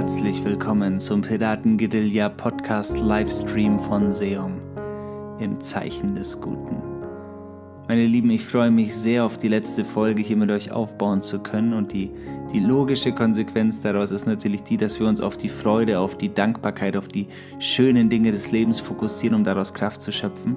Herzlich willkommen zum Piraten-Guerilla Podcast Livestream von Seom im Zeichen des Guten. Meine Lieben, ich freue mich sehr auf die letzte Folge hier mit euch aufbauen zu können und die logische Konsequenz daraus ist natürlich die, dass wir uns auf die Freude, auf die Dankbarkeit, auf die schönen Dinge des Lebens fokussieren, um daraus Kraft zu schöpfen.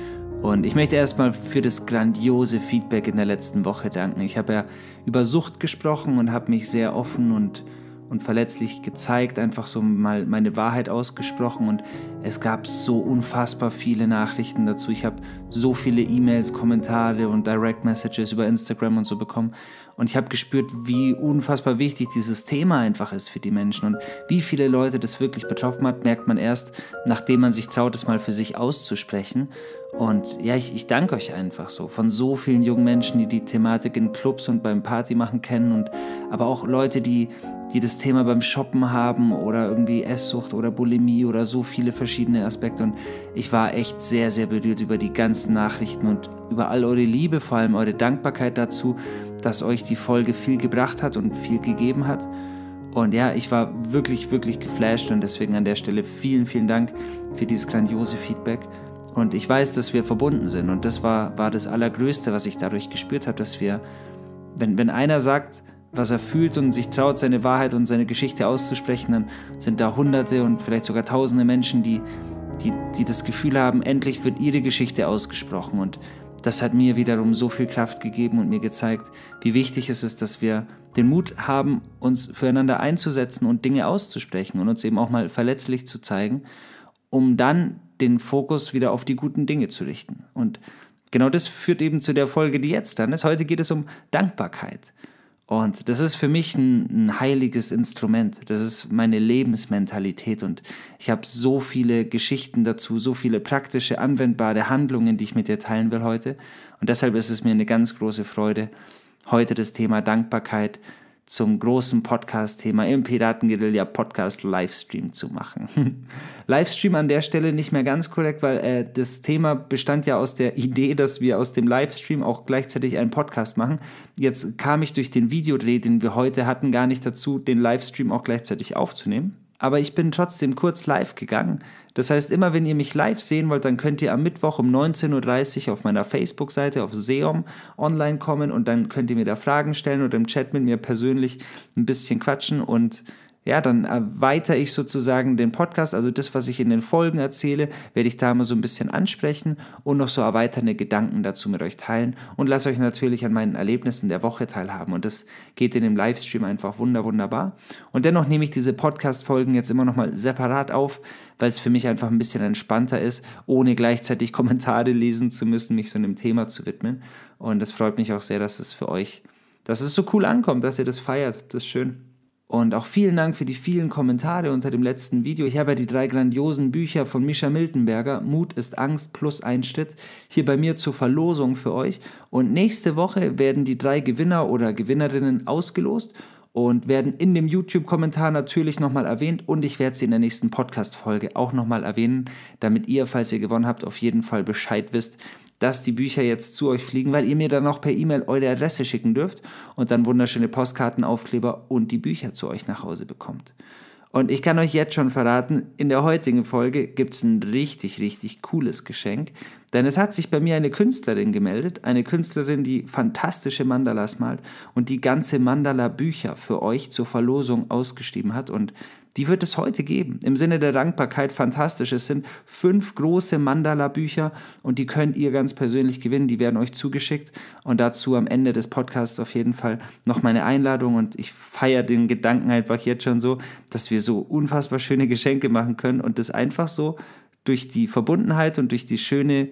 Und ich möchte erstmal für das grandiose Feedback in der letzten Woche danken. Ich habe ja über Sucht gesprochen und habe mich sehr offen und verletzlich gezeigt, einfach so mal meine Wahrheit ausgesprochen und es gab so unfassbar viele Nachrichten dazu. Ich habe so viele E-Mails, Kommentare und Direct Messages über Instagram und so bekommen und ich habe gespürt, wie unfassbar wichtig dieses Thema einfach ist für die Menschen und wie viele Leute das wirklich betroffen hat, merkt man erst, nachdem man sich traut, es mal für sich auszusprechen. Und ja, ich danke euch einfach so von so vielen jungen Menschen, die die Thematik in Clubs und beim Partymachen kennen und aber auch Leute, die das Thema beim Shoppen haben oder irgendwie Esssucht oder Bulimie oder so viele verschiedene Aspekte. Und ich war echt sehr, sehr berührt über die ganzen Nachrichten und über all eure Liebe, vor allem eure Dankbarkeit dazu, dass euch die Folge viel gebracht hat und viel gegeben hat. Und ja, ich war wirklich, wirklich geflasht und deswegen an der Stelle vielen, vielen Dank für dieses grandiose Feedback. Und ich weiß, dass wir verbunden sind und das war das Allergrößte, was ich dadurch gespürt habe, dass wir, wenn einer sagt, was er fühlt und sich traut, seine Wahrheit und seine Geschichte auszusprechen, dann sind da Hunderte und vielleicht sogar Tausende Menschen, die das Gefühl haben, endlich wird ihre Geschichte ausgesprochen. Und das hat mir wiederum so viel Kraft gegeben und mir gezeigt, wie wichtig es ist, dass wir den Mut haben, uns füreinander einzusetzen und Dinge auszusprechen und uns eben auch mal verletzlich zu zeigen, um dann den Fokus wieder auf die guten Dinge zu richten. Und genau das führt eben zu der Folge, die jetzt dann ist. Heute geht es um Dankbarkeit. Und das ist für mich ein heiliges Instrument. Das ist meine Lebensmentalität. Und ich habe so viele Geschichten dazu, so viele praktische, anwendbare Handlungen, die ich mit dir teilen will heute. Und deshalb ist es mir eine ganz große Freude, heute das Thema Dankbarkeit zum großen Podcast-Thema im Piraten-Guerilla Podcast Livestream zu machen. Livestream an der Stelle nicht mehr ganz korrekt, weil das Thema bestand ja aus der Idee, dass wir aus dem Livestream auch gleichzeitig einen Podcast machen. Jetzt kam ich durch den Videodreh, den wir heute hatten, gar nicht dazu, den Livestream auch gleichzeitig aufzunehmen. Aber ich bin trotzdem kurz live gegangen. Das heißt, immer wenn ihr mich live sehen wollt, dann könnt ihr am Mittwoch um 19.30 Uhr auf meiner Facebook-Seite auf Seom online kommen und dann könnt ihr mir da Fragen stellen oder im Chat mit mir persönlich ein bisschen quatschen und ja, dann erweitere ich sozusagen den Podcast, also das, was ich in den Folgen erzähle, werde ich da mal so ein bisschen ansprechen und noch so erweiternde Gedanken dazu mit euch teilen und lasse euch natürlich an meinen Erlebnissen der Woche teilhaben und das geht in dem Livestream einfach wunderbar. Und dennoch nehme ich diese Podcast-Folgen jetzt immer noch mal separat auf, weil es für mich einfach ein bisschen entspannter ist, ohne gleichzeitig Kommentare lesen zu müssen, mich so einem Thema zu widmen. Und das freut mich auch sehr, dass es für euch, dass es so cool ankommt, dass ihr das feiert. Das ist schön. Und auch vielen Dank für die vielen Kommentare unter dem letzten Video. Ich habe ja die 3 grandiosen Bücher von Mischa Miltenberger, Mut ist Angst plus ein Schritt, hier bei mir zur Verlosung für euch. Und nächste Woche werden die 3 Gewinner oder Gewinnerinnen ausgelost und werden in dem YouTube-Kommentar natürlich nochmal erwähnt und ich werde sie in der nächsten Podcast-Folge auch nochmal erwähnen, damit ihr, falls ihr gewonnen habt, auf jeden Fall Bescheid wisst, dass die Bücher jetzt zu euch fliegen, weil ihr mir dann noch per E-Mail eure Adresse schicken dürft und dann wunderschöne Postkartenaufkleber und die Bücher zu euch nach Hause bekommt. Und ich kann euch jetzt schon verraten, in der heutigen Folge gibt es ein richtig, richtig cooles Geschenk, denn es hat sich bei mir eine Künstlerin gemeldet, eine Künstlerin, die fantastische Mandalas malt und die ganze Mandala-Bücher für euch zur Verlosung ausgeschrieben hat und die wird es heute geben. Im Sinne der Dankbarkeit fantastisch. Es sind 5 große Mandala-Bücher und die könnt ihr ganz persönlich gewinnen. Die werden euch zugeschickt und dazu am Ende des Podcasts auf jeden Fall noch meine Einladung und ich feiere den Gedanken einfach jetzt schon so, dass wir so unfassbar schöne Geschenke machen können und das einfach so durch die Verbundenheit und durch die schöne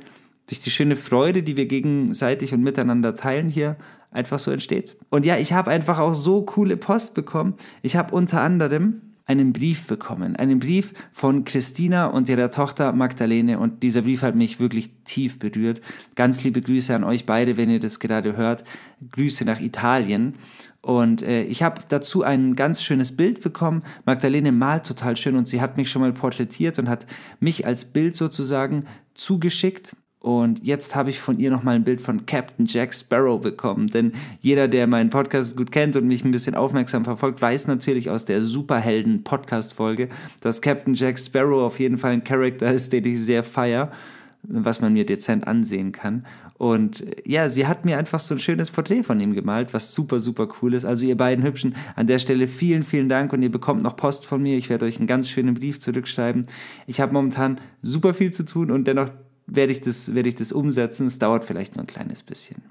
Freude, die wir gegenseitig und miteinander teilen hier, einfach so entsteht. Und ja, ich habe einfach auch so coole Post bekommen. Ich habe unter anderem einen Brief bekommen. Einen Brief von Christina und ihrer Tochter Magdalene und dieser Brief hat mich wirklich tief berührt. Ganz liebe Grüße an euch beide, wenn ihr das gerade hört. Grüße nach Italien. Und ich habe dazu ein ganz schönes Bild bekommen. Magdalene malt total schön und sie hat mich schon mal porträtiert und hat mich als Bild sozusagen zugeschickt. Und jetzt habe ich von ihr nochmal ein Bild von Captain Jack Sparrow bekommen. Denn jeder, der meinen Podcast gut kennt und mich ein bisschen aufmerksam verfolgt, weiß natürlich aus der Superhelden-Podcast-Folge, dass Captain Jack Sparrow auf jeden Fall ein Charakter ist, den ich sehr feiere, was man mir dezent ansehen kann. Und ja, sie hat mir einfach so ein schönes Porträt von ihm gemalt, was super, super cool ist. Also ihr beiden Hübschen, an der Stelle vielen, vielen Dank und ihr bekommt noch Post von mir. Ich werde euch einen ganz schönen Brief zurückschreiben. Ich habe momentan super viel zu tun und dennoch werde ich das umsetzen. Es dauert vielleicht nur ein kleines bisschen.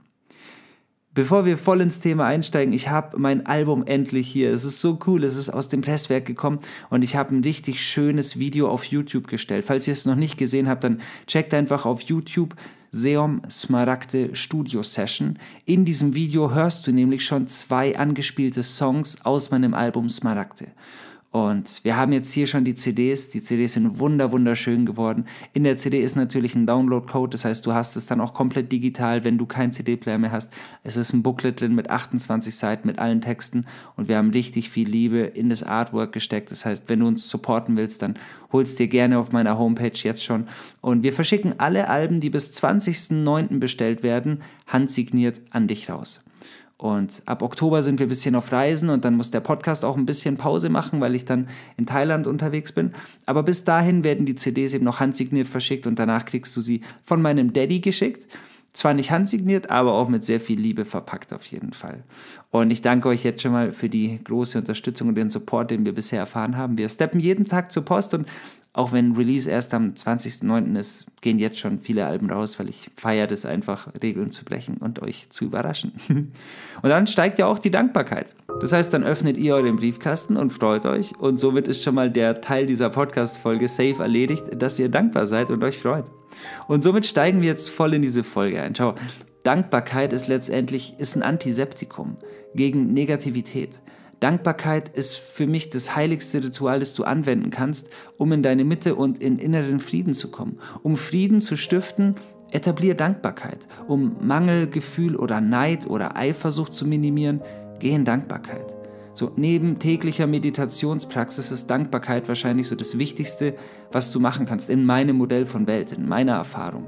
Bevor wir voll ins Thema einsteigen, ich habe mein Album endlich hier. Es ist so cool, es ist aus dem Presswerk gekommen und ich habe ein richtig schönes Video auf YouTube gestellt. Falls ihr es noch nicht gesehen habt, dann checkt einfach auf YouTube Seom Smaragde Studio Session. In diesem Video hörst du nämlich schon 2 angespielte Songs aus meinem Album Smaragde. Und wir haben jetzt hier schon die CDs. Die CDs sind wunderschön geworden. In der CD ist natürlich ein Download-Code, das heißt, du hast es dann auch komplett digital, wenn du keinen CD-Player mehr hast. Es ist ein Booklet drin mit 28 Seiten, mit allen Texten und wir haben richtig viel Liebe in das Artwork gesteckt. Das heißt, wenn du uns supporten willst, dann holst dir gerne auf meiner Homepage jetzt schon. Und wir verschicken alle Alben, die bis 20.09. bestellt werden, handsigniert an dich raus. Und ab Oktober sind wir ein bisschen auf Reisen und dann muss der Podcast auch ein bisschen Pause machen, weil ich dann in Thailand unterwegs bin. Aber bis dahin werden die CDs eben noch handsigniert verschickt und danach kriegst du sie von meinem Daddy geschickt. Zwar nicht handsigniert, aber auch mit sehr viel Liebe verpackt auf jeden Fall. Und ich danke euch jetzt schon mal für die große Unterstützung und den Support, den wir bisher erfahren haben. Wir steppen jeden Tag zur Post und auch wenn Release erst am 20.09. ist, gehen jetzt schon viele Alben raus, weil ich feiere das einfach, Regeln zu brechen und euch zu überraschen. Und dann steigt ja auch die Dankbarkeit. Das heißt, dann öffnet ihr euren Briefkasten und freut euch und somit ist schon mal der Teil dieser Podcast-Folge safe erledigt, dass ihr dankbar seid und euch freut. Und somit steigen wir jetzt voll in diese Folge ein. Schau, Dankbarkeit ist letztendlich ein Antiseptikum gegen Negativität. Dankbarkeit ist für mich das heiligste Ritual, das du anwenden kannst, um in deine Mitte und in inneren Frieden zu kommen. Um Frieden zu stiften, etablier Dankbarkeit. Um Mangelgefühl oder Neid oder Eifersucht zu minimieren, geh in Dankbarkeit. So, neben täglicher Meditationspraxis ist Dankbarkeit wahrscheinlich so das Wichtigste, was du machen kannst in meinem Modell von Welt, in meiner Erfahrung.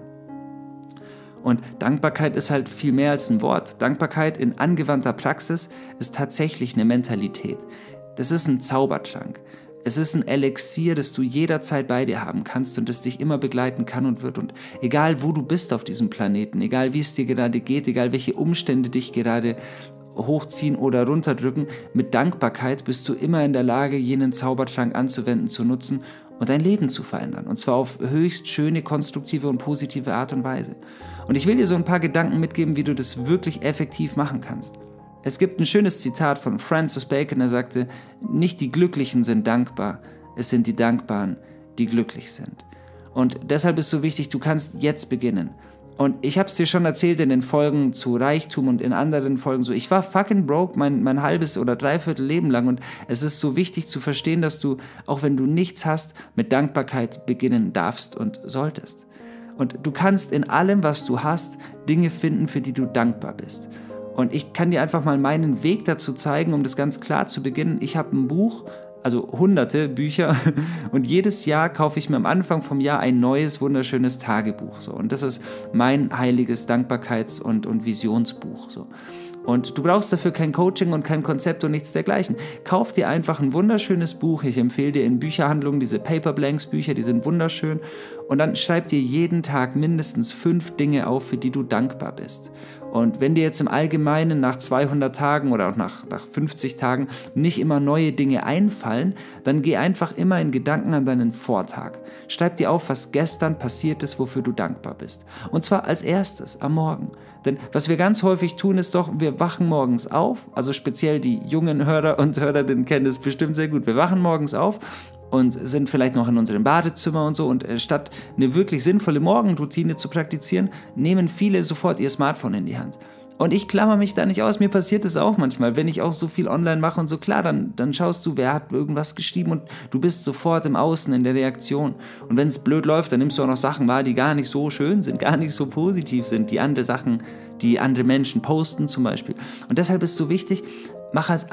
Und Dankbarkeit ist halt viel mehr als ein Wort. Dankbarkeit in angewandter Praxis ist tatsächlich eine Mentalität. Das ist ein Zaubertrank. Es ist ein Elixier, das du jederzeit bei dir haben kannst und das dich immer begleiten kann und wird. Und egal, wo du bist auf diesem Planeten, egal wie es dir gerade geht, egal welche Umstände dich gerade hochziehen oder runterdrücken, mit Dankbarkeit bist du immer in der Lage, jenen Zaubertrank anzuwenden, zu nutzen und dein Leben zu verändern. Und zwar auf höchst schöne, konstruktive und positive Art und Weise. Und ich will dir so ein paar Gedanken mitgeben, wie du das wirklich effektiv machen kannst. Es gibt ein schönes Zitat von Francis Bacon, der sagte, nicht die Glücklichen sind dankbar, es sind die Dankbaren, die glücklich sind. Und deshalb ist so wichtig, du kannst jetzt beginnen. Und ich habe es dir schon erzählt in den Folgen zu Reichtum und in anderen Folgen so, ich war fucking broke mein halbes oder dreiviertel Leben lang und es ist so wichtig zu verstehen, dass du, auch wenn du nichts hast, mit Dankbarkeit beginnen darfst und solltest. Und du kannst in allem, was du hast, Dinge finden, für die du dankbar bist. Und ich kann dir einfach mal meinen Weg dazu zeigen, um das ganz klar zu beginnen. Ich habe ein Buch, also hunderte Bücher und jedes Jahr kaufe ich mir am Anfang vom Jahr ein neues, wunderschönes Tagebuch. So. Und das ist mein heiliges Dankbarkeits- und Visionsbuch. So. Und du brauchst dafür kein Coaching und kein Konzept und nichts dergleichen. Kauf dir einfach ein wunderschönes Buch. Ich empfehle dir in Bücherhandlungen diese Paper Blanks Bücher, die sind wunderschön. Und dann schreib dir jeden Tag mindestens 5 Dinge auf, für die du dankbar bist. Und wenn dir jetzt im Allgemeinen nach 200 Tagen oder auch nach 50 Tagen nicht immer neue Dinge einfallen, dann geh einfach immer in Gedanken an deinen Vortag. Schreib dir auf, was gestern passiert ist, wofür du dankbar bist. Und zwar als erstes am Morgen. Denn was wir ganz häufig tun, ist doch, wir wachen morgens auf, also speziell die jungen Hörer und Hörerinnen kennen das bestimmt sehr gut. Wir wachen morgens auf und sind vielleicht noch in unserem Badezimmer und so und statt eine wirklich sinnvolle Morgenroutine zu praktizieren, nehmen viele sofort ihr Smartphone in die Hand. Und ich klammer mich da nicht aus, mir passiert das auch manchmal, wenn ich auch so viel online mache und so, klar, dann schaust du, wer hat irgendwas geschrieben und du bist sofort im Außen in der Reaktion. Und wenn es blöd läuft, dann nimmst du auch noch Sachen wahr, die gar nicht so schön sind, gar nicht so positiv sind, die andere Sachen, die andere Menschen posten zum Beispiel. Und deshalb ist es so wichtig, mach als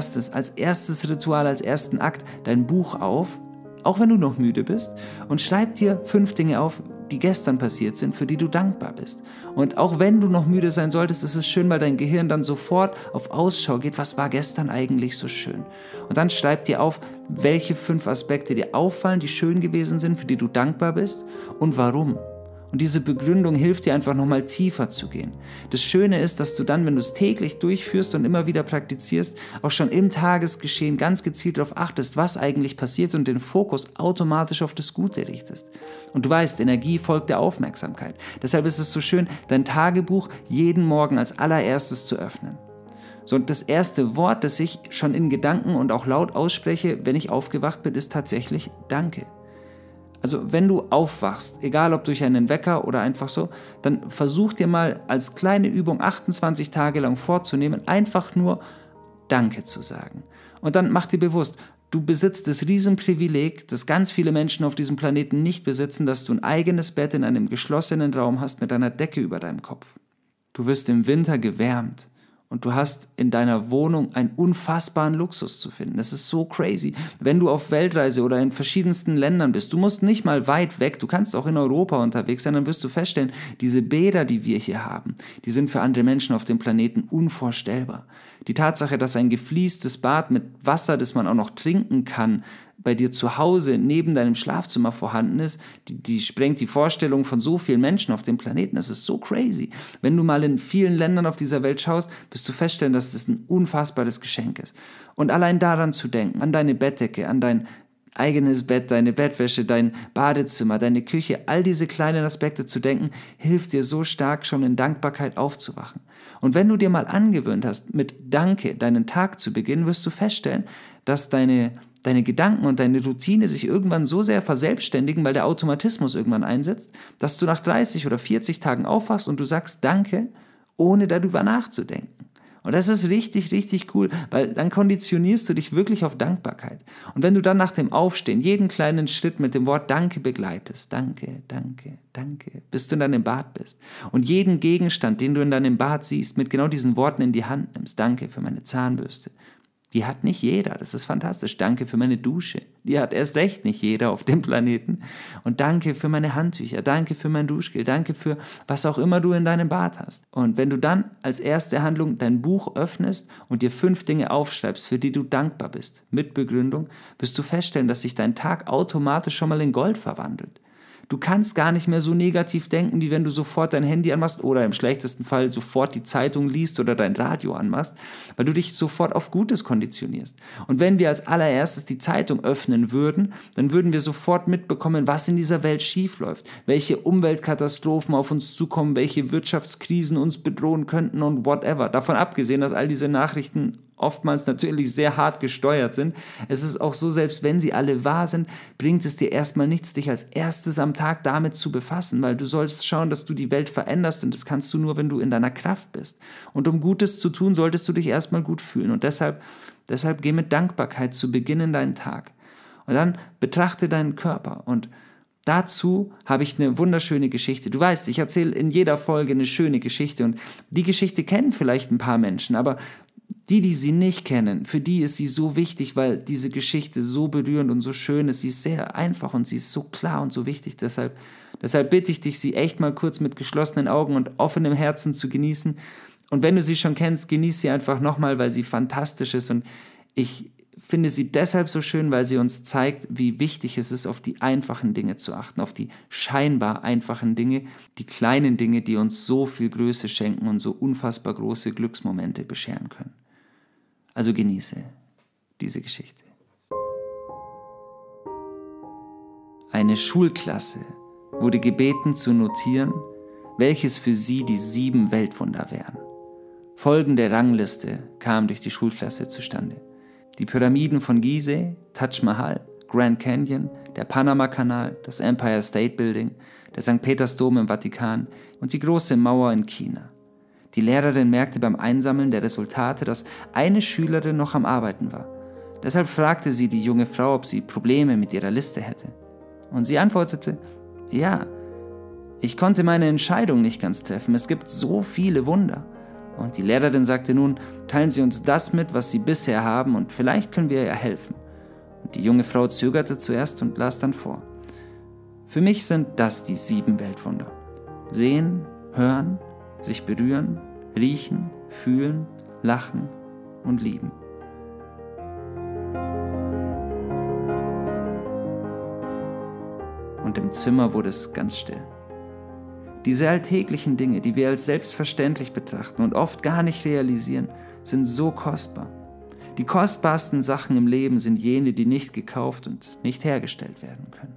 erstes Ritual, als ersten Akt dein Buch auf, auch wenn du noch müde bist, und schreib dir 5 Dinge auf, die gestern passiert sind, für die du dankbar bist. Und auch wenn du noch müde sein solltest, ist es schön, weil dein Gehirn dann sofort auf Ausschau geht, was war gestern eigentlich so schön. Und dann schreib dir auf, welche 5 Aspekte dir auffallen, die schön gewesen sind, für die du dankbar bist und warum. Und diese Begründung hilft dir einfach nochmal tiefer zu gehen. Das Schöne ist, dass du dann, wenn du es täglich durchführst und immer wieder praktizierst, auch schon im Tagesgeschehen ganz gezielt darauf achtest, was eigentlich passiert und den Fokus automatisch auf das Gute richtest. Und du weißt, Energie folgt der Aufmerksamkeit. Deshalb ist es so schön, dein Tagebuch jeden Morgen als allererstes zu öffnen. So, und das erste Wort, das ich schon in Gedanken und auch laut ausspreche, wenn ich aufgewacht bin, ist tatsächlich Danke. Also wenn du aufwachst, egal ob durch einen Wecker oder einfach so, dann versuch dir mal als kleine Übung 28 Tage lang vorzunehmen, einfach nur Danke zu sagen. Und dann mach dir bewusst, du besitzt das Riesenprivileg, das ganz viele Menschen auf diesem Planeten nicht besitzen, dass du ein eigenes Bett in einem geschlossenen Raum hast mit einer Decke über deinem Kopf. Du wirst im Winter gewärmt. Und du hast in deiner Wohnung einen unfassbaren Luxus zu finden. Das ist so crazy. Wenn du auf Weltreise oder in verschiedensten Ländern bist, du musst nicht mal weit weg, du kannst auch in Europa unterwegs sein, dann wirst du feststellen, diese Bäder, die wir hier haben, die sind für andere Menschen auf dem Planeten unvorstellbar. Die Tatsache, dass ein gefliestes Bad mit Wasser, das man auch noch trinken kann, bei dir zu Hause neben deinem Schlafzimmer vorhanden ist, die sprengt die Vorstellung von so vielen Menschen auf dem Planeten. Das ist so crazy. Wenn du mal in vielen Ländern auf dieser Welt schaust, wirst du feststellen, dass das ein unfassbares Geschenk ist. Und allein daran zu denken, an deine Bettdecke, an dein eigenes Bett, deine Bettwäsche, dein Badezimmer, deine Küche, all diese kleinen Aspekte zu denken, hilft dir so stark, schon in Dankbarkeit aufzuwachen. Und wenn du dir mal angewöhnt hast, mit Danke deinen Tag zu beginnen, wirst du feststellen, dass deine Gedanken und deine Routine sich irgendwann so sehr verselbstständigen, weil der Automatismus irgendwann einsetzt, dass du nach 30 oder 40 Tagen aufwachst und du sagst Danke, ohne darüber nachzudenken. Und das ist richtig, richtig cool, weil dann konditionierst du dich wirklich auf Dankbarkeit. Und wenn du dann nach dem Aufstehen jeden kleinen Schritt mit dem Wort Danke begleitest, Danke, Danke, Danke, bis du in deinem Bad bist und jeden Gegenstand, den du in deinem Bad siehst, mit genau diesen Worten in die Hand nimmst, Danke für meine Zahnbürste. Die hat nicht jeder, das ist fantastisch. Danke für meine Dusche. Die hat erst recht nicht jeder auf dem Planeten. Und danke für meine Handtücher, danke für mein Duschgel, danke für was auch immer du in deinem Bad hast. Und wenn du dann als erste Handlung dein Buch öffnest und dir 5 Dinge aufschreibst, für die du dankbar bist, mit Begründung, wirst du feststellen, dass sich dein Tag automatisch schon mal in Gold verwandelt. Du kannst gar nicht mehr so negativ denken, wie wenn du sofort dein Handy anmachst oder im schlechtesten Fall sofort die Zeitung liest oder dein Radio anmachst, weil du dich sofort auf Gutes konditionierst. Und wenn wir als allererstes die Zeitung öffnen würden, dann würden wir sofort mitbekommen, was in dieser Welt schiefläuft, welche Umweltkatastrophen auf uns zukommen, welche Wirtschaftskrisen uns bedrohen könnten und whatever. Davon abgesehen, dass all diese Nachrichten oftmals natürlich sehr hart gesteuert sind. Es ist auch so, selbst wenn sie alle wahr sind, bringt es dir erstmal nichts, dich als erstes am Tag damit zu befassen, weil du sollst schauen, dass du die Welt veränderst und das kannst du nur, wenn du in deiner Kraft bist. Und um Gutes zu tun, solltest du dich erstmal gut fühlen und deshalb geh mit Dankbarkeit zu Beginn in deinen Tag. Und dann betrachte deinen Körper und dazu habe ich eine wunderschöne Geschichte. Du weißt, ich erzähle in jeder Folge eine schöne Geschichte und die Geschichte kennen vielleicht ein paar Menschen, aber die sie nicht kennen, für die ist sie so wichtig, weil diese Geschichte so berührend und so schön ist. Sie ist sehr einfach und sie ist so klar und so wichtig. Deshalb bitte ich dich, sie echt mal kurz mit geschlossenen Augen und offenem Herzen zu genießen. Und wenn du sie schon kennst, genieß sie einfach nochmal, weil sie fantastisch ist. Und ich finde sie deshalb so schön, weil sie uns zeigt, wie wichtig es ist, auf die einfachen Dinge zu achten, auf die scheinbar einfachen Dinge, die kleinen Dinge, die uns so viel Größe schenken und so unfassbar große Glücksmomente bescheren können. Also genieße diese Geschichte. Eine Schulklasse wurde gebeten zu notieren, welches für sie die 7 Weltwunder wären. Folgende Rangliste kam durch die Schulklasse zustande. Die Pyramiden von Gizeh, Taj Mahal, Grand Canyon, der Panama-Kanal, das Empire State Building, der St. Petersdom im Vatikan und die große Mauer in China. Die Lehrerin merkte beim Einsammeln der Resultate, dass eine Schülerin noch am Arbeiten war. Deshalb fragte sie die junge Frau, ob sie Probleme mit ihrer Liste hätte. Und sie antwortete, ja, ich konnte meine Entscheidung nicht ganz treffen, es gibt so viele Wunder. Und die Lehrerin sagte nun, teilen Sie uns das mit, was Sie bisher haben und vielleicht können wir ihr helfen. Und die junge Frau zögerte zuerst und las dann vor. Für mich sind das die 7 Weltwunder. Sehen, hören, sich berühren, riechen, fühlen, lachen und lieben. Und im Zimmer wurde es ganz still. Diese alltäglichen Dinge, die wir als selbstverständlich betrachten und oft gar nicht realisieren, sind so kostbar. Die kostbarsten Sachen im Leben sind jene, die nicht gekauft und nicht hergestellt werden können.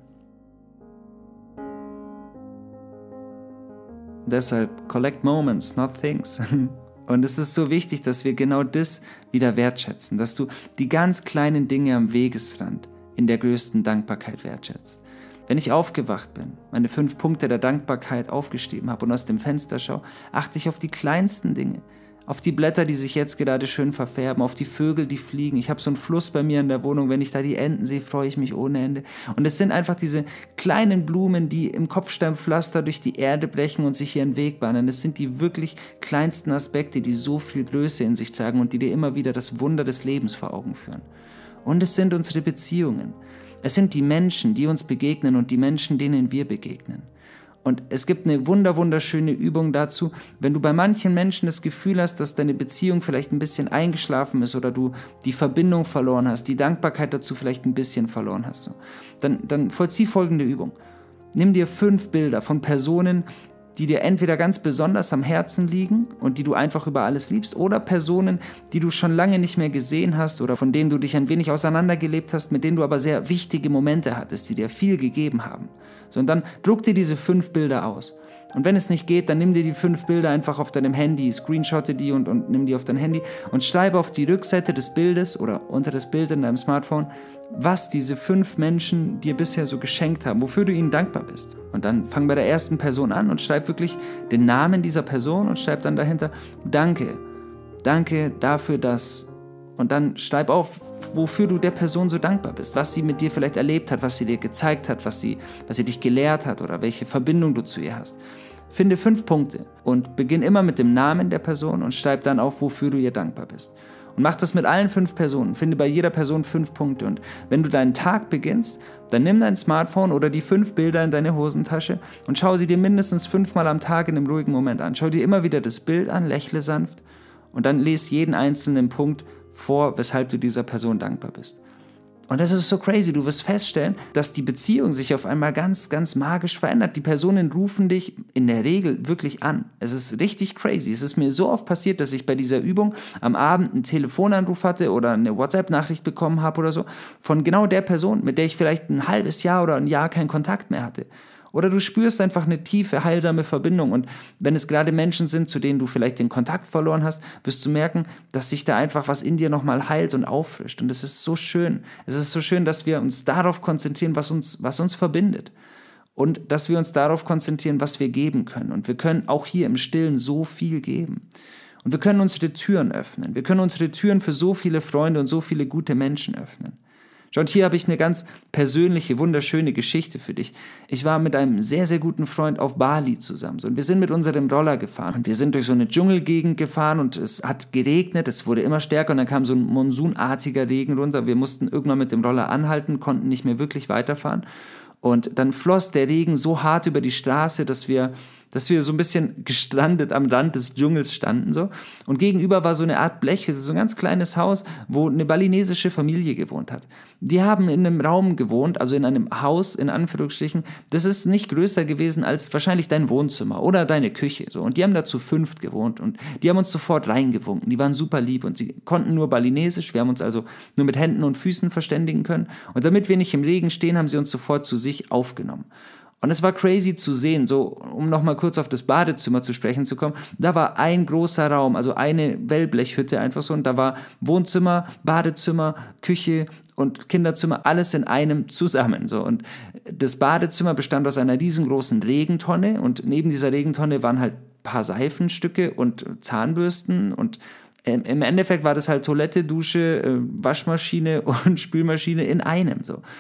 Deshalb collect moments, not things. Und es ist so wichtig, dass wir genau das wieder wertschätzen, dass du die ganz kleinen Dinge am Wegesrand in der größten Dankbarkeit wertschätzt. Wenn ich aufgewacht bin, meine 5 Punkte der Dankbarkeit aufgeschrieben habe und aus dem Fenster schaue, achte ich auf die kleinsten Dinge. Auf die Blätter, die sich jetzt gerade schön verfärben, auf die Vögel, die fliegen. Ich habe so einen Fluss bei mir in der Wohnung, wenn ich da die Enten sehe, freue ich mich ohne Ende. Und es sind einfach diese kleinen Blumen, die im Kopfsteinpflaster durch die Erde brechen und sich ihren Weg bahnen. Es sind die wirklich kleinsten Aspekte, die so viel Größe in sich tragen und die dir immer wieder das Wunder des Lebens vor Augen führen. Und es sind unsere Beziehungen. Es sind die Menschen, die uns begegnen und die Menschen, denen wir begegnen. Und es gibt eine wunderschöne Übung dazu, wenn du bei manchen Menschen das Gefühl hast, dass deine Beziehung vielleicht ein bisschen eingeschlafen ist oder du die Verbindung verloren hast, die Dankbarkeit dazu vielleicht ein bisschen verloren hast, so, dann vollzieh folgende Übung. Nimm dir 5 Bilder von Personen, die dir entweder ganz besonders am Herzen liegen und die du einfach über alles liebst, oder Personen, die du schon lange nicht mehr gesehen hast oder von denen du dich ein wenig auseinandergelebt hast, mit denen du aber sehr wichtige Momente hattest, die dir viel gegeben haben. So, und dann druck dir diese 5 Bilder aus. Und wenn es nicht geht, dann nimm dir die 5 Bilder einfach auf deinem Handy, screenshotte die und nimm die auf dein Handy und schreibe auf die Rückseite des Bildes oder unter das Bild in deinem Smartphone, was diese 5 Menschen dir bisher so geschenkt haben, wofür du ihnen dankbar bist. Und dann fang bei der ersten Person an und schreib wirklich den Namen dieser Person und schreib dann dahinter, danke dafür, dass... Und dann schreib auf, wofür du der Person so dankbar bist, was sie mit dir vielleicht erlebt hat, was sie dir gezeigt hat, was sie dich gelehrt hat oder welche Verbindung du zu ihr hast. Finde 5 Punkte und beginn immer mit dem Namen der Person und schreib dann auf, wofür du ihr dankbar bist. Und mach das mit allen 5 Personen. Finde bei jeder Person 5 Punkte. Und wenn du deinen Tag beginnst, dann nimm dein Smartphone oder die 5 Bilder in deine Hosentasche und schau sie dir mindestens 5-mal am Tag in einem ruhigen Moment an. Schau dir immer wieder das Bild an, lächle sanft und dann lese jeden einzelnen Punkt vor, weshalb du dieser Person dankbar bist. Und das ist so crazy. Du wirst feststellen, dass die Beziehung sich auf einmal ganz magisch verändert. Die Personen rufen dich in der Regel wirklich an. Es ist richtig crazy. Es ist mir so oft passiert, dass ich bei dieser Übung am Abend einen Telefonanruf hatte oder eine WhatsApp-Nachricht bekommen habe oder so von genau der Person, mit der ich vielleicht ein halbes Jahr oder ein Jahr keinen Kontakt mehr hatte. Oder du spürst einfach eine tiefe, heilsame Verbindung. Und wenn es gerade Menschen sind, zu denen du vielleicht den Kontakt verloren hast, wirst du merken, dass sich da einfach was in dir nochmal heilt und auffrischt. Und es ist so schön. Es ist so schön, dass wir uns darauf konzentrieren, was uns verbindet. Und dass wir uns darauf konzentrieren, was wir geben können. Und wir können auch hier im Stillen so viel geben. Und wir können unsere Türen öffnen. Wir können unsere Türen für so viele Freunde und so viele gute Menschen öffnen. Und hier habe ich eine ganz persönliche, wunderschöne Geschichte für dich. Ich war mit einem sehr guten Freund auf Bali zusammen. Und wir sind mit unserem Roller gefahren. Und wir sind durch so eine Dschungelgegend gefahren und es hat geregnet. Es wurde immer stärker und dann kam so ein monsunartiger Regen runter. Wir mussten irgendwann mit dem Roller anhalten, konnten nicht mehr wirklich weiterfahren. Und dann floss der Regen so hart über die Straße, dass wir so ein bisschen gestrandet am Rand des Dschungels standen. So. Und gegenüber war so eine Art Blechhütte, so ein ganz kleines Haus, wo eine balinesische Familie gewohnt hat. Die haben in einem Raum gewohnt, also in einem Haus, in Anführungsstrichen. Das ist nicht größer gewesen als wahrscheinlich dein Wohnzimmer oder deine Küche. So. Und die haben da zu 5 gewohnt und die haben uns sofort reingewunken. Die waren super lieb und sie konnten nur balinesisch. Wir haben uns also nur mit Händen und Füßen verständigen können. Und damit wir nicht im Regen stehen, haben sie uns sofort zu sich aufgenommen. Und es war crazy zu sehen, so um nochmal kurz auf das Badezimmer zu sprechen zu kommen, da war ein großer Raum, also eine Wellblechhütte einfach so und da war Wohnzimmer, Badezimmer, Küche und Kinderzimmer, alles in einem zusammen. So. Und das Badezimmer bestand aus einer riesengroßen Regentonne und neben dieser Regentonne waren halt ein paar Seifenstücke und Zahnbürsten und im Endeffekt war das halt Toilette, Dusche, Waschmaschine und Spülmaschine in einem so.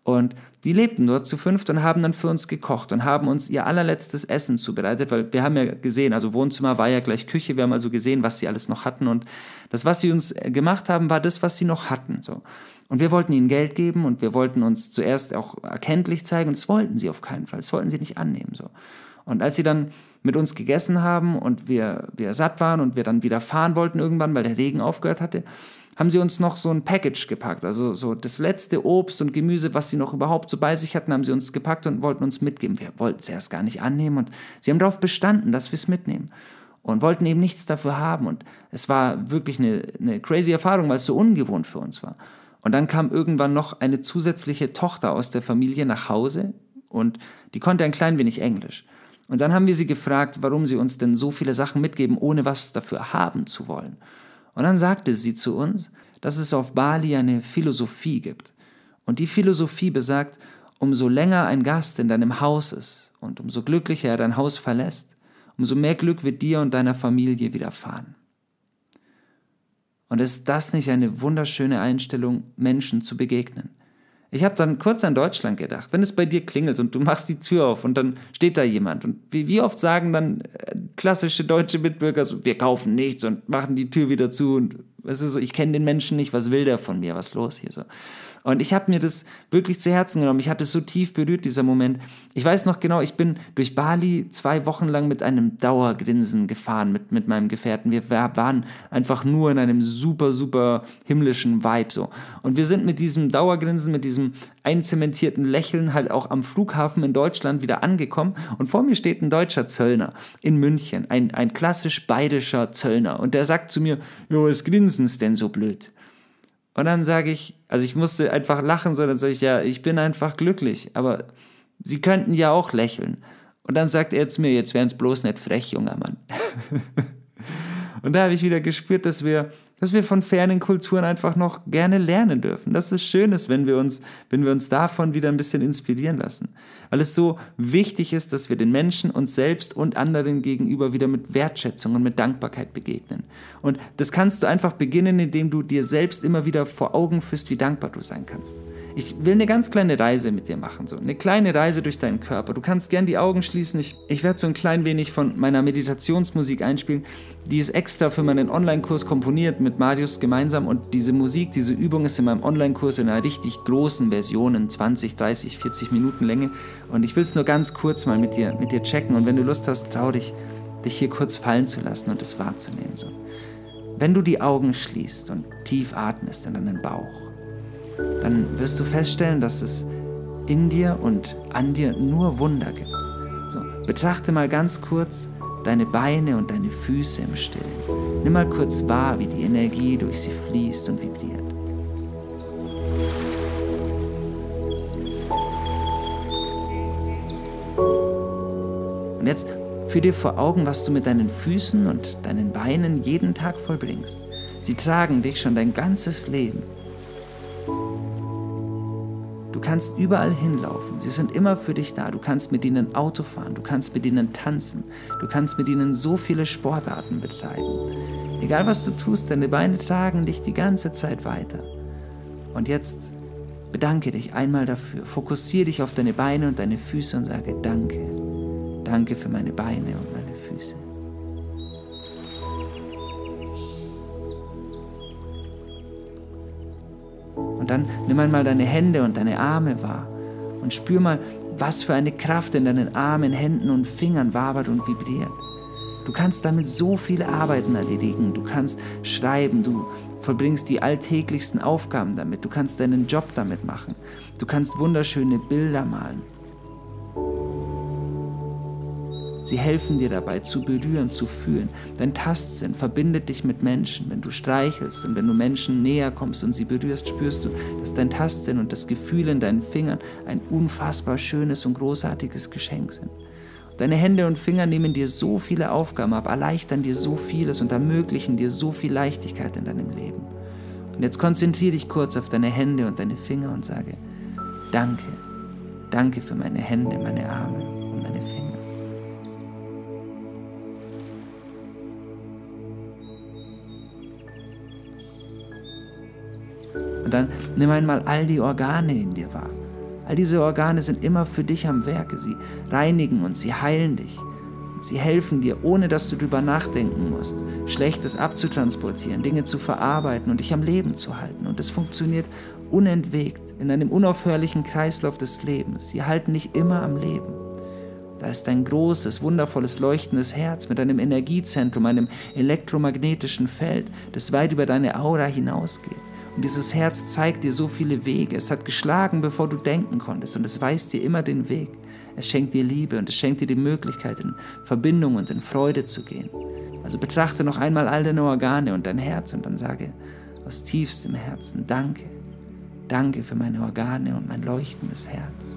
Und die lebten dort zu 5 und haben dann für uns gekocht und haben uns ihr allerletztes Essen zubereitet, weil wir haben ja gesehen, also Wohnzimmer war ja gleich Küche, wir haben also gesehen, was sie alles noch hatten und das, was sie uns gemacht haben, war das, was sie noch hatten. So. Und wir wollten ihnen Geld geben und wir wollten uns zuerst auch erkenntlich zeigen und das wollten sie auf keinen Fall, das wollten sie nicht annehmen. So. Und als sie dann mit uns gegessen haben und wir satt waren und wir dann wieder fahren wollten irgendwann, weil der Regen aufgehört hatte, haben sie uns noch so ein Package gepackt, also so das letzte Obst und Gemüse, was sie noch überhaupt so bei sich hatten, haben sie uns gepackt und wollten uns mitgeben. Wir wollten es erst gar nicht annehmen und sie haben darauf bestanden, dass wir es mitnehmen und wollten eben nichts dafür haben und es war wirklich eine crazy Erfahrung, weil es so ungewohnt für uns war. Und dann kam irgendwann noch eine zusätzliche Tochter aus der Familie nach Hause und die konnte ein klein wenig Englisch. Und dann haben wir sie gefragt, warum sie uns denn so viele Sachen mitgeben, ohne was dafür haben zu wollen. Und dann sagte sie zu uns, dass es auf Bali eine Philosophie gibt. Und die Philosophie besagt, umso länger ein Gast in deinem Haus ist und umso glücklicher er dein Haus verlässt, umso mehr Glück wird dir und deiner Familie widerfahren. Und ist das nicht eine wunderschöne Einstellung, Menschen zu begegnen? Ich habe dann kurz an Deutschland gedacht, wenn es bei dir klingelt und du machst die Tür auf und dann steht da jemand. Und wie oft sagen dann klassische deutsche Mitbürger so, wir kaufen nichts und machen die Tür wieder zu und es ist so, ich kenne den Menschen nicht, was will der von mir, was ist los hier so. Und ich habe mir das wirklich zu Herzen genommen. Ich hatte es so tief berührt, dieser Moment. Ich weiß noch genau, ich bin durch Bali 2 Wochen lang mit einem Dauergrinsen gefahren mit meinem Gefährten. Wir waren einfach nur in einem super, super himmlischen Vibe so. Und wir sind mit diesem Dauergrinsen, mit diesem einzementierten Lächeln halt auch am Flughafen in Deutschland wieder angekommen. Und vor mir steht ein deutscher Zöllner in München, ein klassisch bayerischer Zöllner. Und der sagt zu mir, jo, was grinsen's denn so blöd? Und dann sage ich, also ich musste einfach lachen, so dann sage ich, ja, ich bin einfach glücklich, aber Sie könnten ja auch lächeln. Und dann sagt er zu mir, jetzt wären's bloß nicht frech, junger Mann. Und da habe ich wieder gespürt, dass wir von fernen Kulturen einfach noch gerne lernen dürfen. Dass es schön ist, wenn wir uns davon wieder ein bisschen inspirieren lassen. Weil es so wichtig ist, dass wir den Menschen, uns selbst und anderen gegenüber wieder mit Wertschätzung und mit Dankbarkeit begegnen. Und das kannst du einfach beginnen, indem du dir selbst immer wieder vor Augen führst, wie dankbar du sein kannst. Ich will eine ganz kleine Reise mit dir machen, so eine kleine Reise durch deinen Körper. Du kannst gern die Augen schließen. Ich werde so ein klein wenig von meiner Meditationsmusik einspielen. Die ist extra für meinen Online-Kurs komponiert mit Marius gemeinsam und diese Musik, diese Übung ist in meinem Online-Kurs in einer richtig großen Version in 20, 30, 40 Minuten Länge und ich will es nur ganz kurz mal mit dir checken und wenn du Lust hast, trau dich hier kurz fallen zu lassen und es wahrzunehmen. So. Wenn du die Augen schließt und tief atmest in deinen Bauch, dann wirst du feststellen, dass es in dir und an dir nur Wunder gibt. So, betrachte mal ganz kurz deine Beine und deine Füße im Stillen. Nimm mal kurz wahr, wie die Energie durch sie fließt und vibriert. Und jetzt führ dir vor Augen, was du mit deinen Füßen und deinen Beinen jeden Tag vollbringst. Sie tragen dich schon dein ganzes Leben. Du kannst überall hinlaufen, sie sind immer für dich da. Du kannst mit ihnen Auto fahren, du kannst mit ihnen tanzen, du kannst mit ihnen so viele Sportarten betreiben. Egal was du tust, deine Beine tragen dich die ganze Zeit weiter. Und jetzt bedanke dich einmal dafür, fokussiere dich auf deine Beine und deine Füße und sage Danke. Danke für meine Beine und meine Füße. Und dann nimm einmal deine Hände und deine Arme wahr und spür mal, was für eine Kraft in deinen Armen, Händen und Fingern wabert und vibriert. Du kannst damit so viele Arbeiten erledigen, du kannst schreiben, du vollbringst die alltäglichsten Aufgaben damit, du kannst deinen Job damit machen, du kannst wunderschöne Bilder malen. Sie helfen dir dabei, zu berühren, zu fühlen. Dein Tastsinn verbindet dich mit Menschen. Wenn du streichelst und wenn du Menschen näher kommst und sie berührst, spürst du, dass dein Tastsinn und das Gefühl in deinen Fingern ein unfassbar schönes und großartiges Geschenk sind. Deine Hände und Finger nehmen dir so viele Aufgaben ab, erleichtern dir so vieles und ermöglichen dir so viel Leichtigkeit in deinem Leben. Und jetzt konzentriere dich kurz auf deine Hände und deine Finger und sage, Danke. Danke für meine Hände, meine Arme und meine Finger. Und dann nimm einmal all die Organe in dir wahr. All diese Organe sind immer für dich am Werke. Sie reinigen und sie heilen dich. Sie helfen dir, ohne dass du drüber nachdenken musst, Schlechtes abzutransportieren, Dinge zu verarbeiten und dich am Leben zu halten. Und es funktioniert unentwegt in einem unaufhörlichen Kreislauf des Lebens. Sie halten dich immer am Leben. Da ist ein großes, wundervolles, leuchtendes Herz mit einem Energiezentrum, einem elektromagnetischen Feld, das weit über deine Aura hinausgeht. Und dieses Herz zeigt dir so viele Wege. Es hat geschlagen, bevor du denken konntest, und es weist dir immer den Weg. Es schenkt dir Liebe und es schenkt dir die Möglichkeit, in Verbindung und in Freude zu gehen. Also betrachte noch einmal all deine Organe und dein Herz und dann sage aus tiefstem Herzen: Danke. Danke für meine Organe und mein leuchtendes Herz.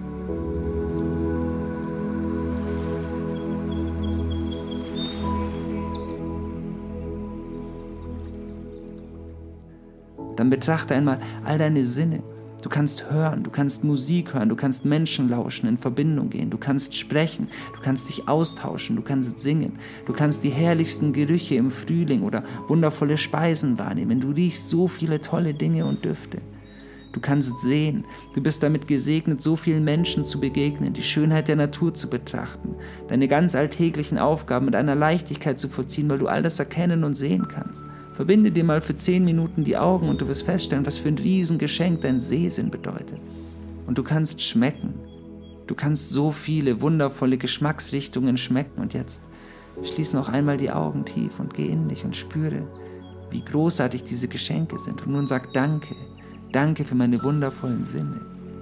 Dann betrachte einmal all deine Sinne. Du kannst hören, du kannst Musik hören, du kannst Menschen lauschen, in Verbindung gehen, du kannst sprechen, du kannst dich austauschen, du kannst singen, du kannst die herrlichsten Gerüche im Frühling oder wundervolle Speisen wahrnehmen, du riechst so viele tolle Dinge und Düfte. Du kannst sehen, du bist damit gesegnet, so vielen Menschen zu begegnen, die Schönheit der Natur zu betrachten, deine ganz alltäglichen Aufgaben mit einer Leichtigkeit zu vollziehen, weil du all das erkennen und sehen kannst. Verbinde dir mal für 10 Minuten die Augen und du wirst feststellen, was für ein Riesengeschenk dein Sehsinn bedeutet. Und du kannst schmecken. Du kannst so viele wundervolle Geschmacksrichtungen schmecken. Und jetzt schließ noch einmal die Augen tief und geh in dich und spüre, wie großartig diese Geschenke sind. Und nun sag Danke. Danke für meine wundervollen Sinne.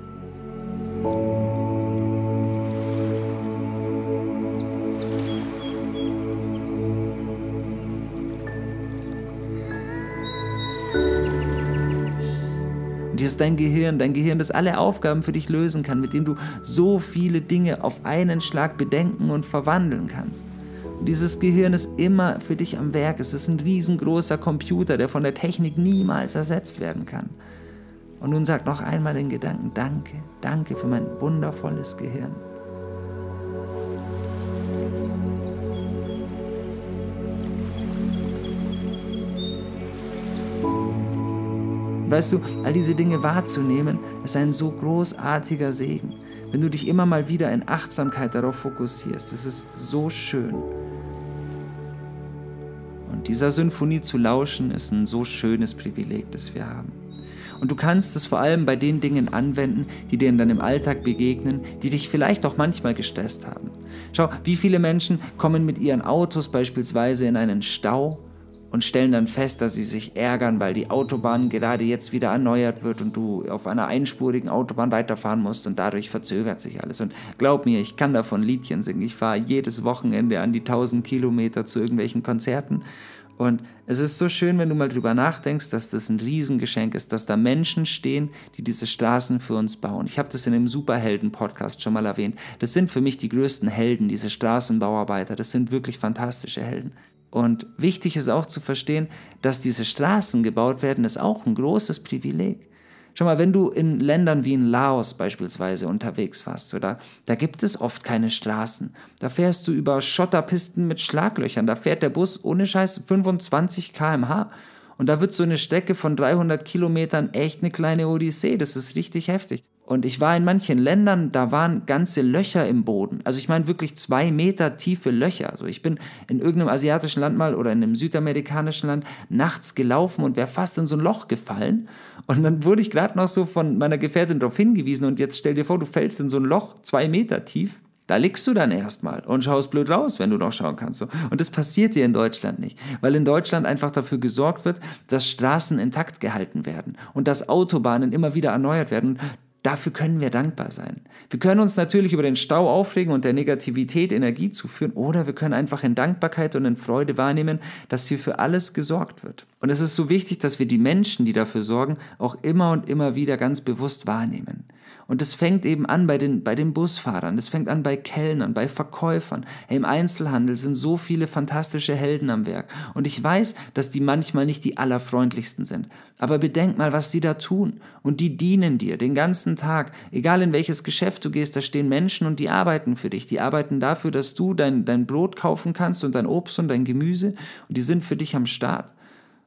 Und hier ist dein Gehirn, das alle Aufgaben für dich lösen kann, mit dem du so viele Dinge auf einen Schlag bedenken und verwandeln kannst. Und dieses Gehirn ist immer für dich am Werk. Es ist ein riesengroßer Computer, der von der Technik niemals ersetzt werden kann. Und nun sag noch einmal den Gedanken: Danke, danke für mein wundervolles Gehirn. Weißt du, all diese Dinge wahrzunehmen, ist ein so großartiger Segen. Wenn du dich immer mal wieder in Achtsamkeit darauf fokussierst, das ist so schön. Und dieser Symphonie zu lauschen, ist ein so schönes Privileg, das wir haben. Und du kannst es vor allem bei den Dingen anwenden, die dir in deinem Alltag begegnen, die dich vielleicht auch manchmal gestresst haben. Schau, wie viele Menschen kommen mit ihren Autos beispielsweise in einen Stau und stellen dann fest, dass sie sich ärgern, weil die Autobahn gerade jetzt wieder erneuert wird und du auf einer einspurigen Autobahn weiterfahren musst und dadurch verzögert sich alles. Und glaub mir, ich kann davon Liedchen singen. Ich fahre jedes Wochenende an die 1000 Kilometer zu irgendwelchen Konzerten. Und es ist so schön, wenn du mal drüber nachdenkst, dass das ein Riesengeschenk ist, dass da Menschen stehen, die diese Straßen für uns bauen. Ich habe das in dem Superhelden-Podcast schon mal erwähnt. Das sind für mich die größten Helden, diese Straßenbauarbeiter. Das sind wirklich fantastische Helden. Und wichtig ist auch zu verstehen, dass diese Straßen gebaut werden, ist auch ein großes Privileg. Schau mal, wenn du in Ländern wie in Laos beispielsweise unterwegs warst, oder, da gibt es oft keine Straßen. Da fährst du über Schotterpisten mit Schlaglöchern. Da fährt der Bus ohne Scheiß 25 km/h. Und da wird so eine Strecke von 300 Kilometern echt eine kleine Odyssee. Das ist richtig heftig. Und ich war in manchen Ländern, da waren ganze Löcher im Boden. Also ich meine wirklich 2 Meter tiefe Löcher. Also ich bin in irgendeinem asiatischen Land mal oder in einem südamerikanischen Land nachts gelaufen und wäre fast in so ein Loch gefallen. Und dann wurde ich gerade noch so von meiner Gefährtin darauf hingewiesen. Und jetzt stell dir vor, du fällst in so ein Loch 2 Meter tief. Da liegst du dann erstmal und schaust blöd raus, wenn du noch schauen kannst. Und das passiert dir in Deutschland nicht, weil in Deutschland einfach dafür gesorgt wird, dass Straßen intakt gehalten werden und dass Autobahnen immer wieder erneuert werden. Dafür können wir dankbar sein. Wir können uns natürlich über den Stau aufregen und der Negativität Energie zuführen, oder wir können einfach in Dankbarkeit und in Freude wahrnehmen, dass hier für alles gesorgt wird. Und es ist so wichtig, dass wir die Menschen, die dafür sorgen, auch immer und immer wieder ganz bewusst wahrnehmen. Und das fängt eben an bei den Busfahrern, das fängt an bei Kellnern, bei Verkäufern. Hey, im Einzelhandel sind so viele fantastische Helden am Werk. Und ich weiß, dass die manchmal nicht die allerfreundlichsten sind. Aber bedenk mal, was sie da tun. Und die dienen dir den ganzen Tag. Egal in welches Geschäft du gehst, da stehen Menschen und die arbeiten für dich. Die arbeiten dafür, dass du dein Brot kaufen kannst und dein Obst und dein Gemüse. Und die sind für dich am Start.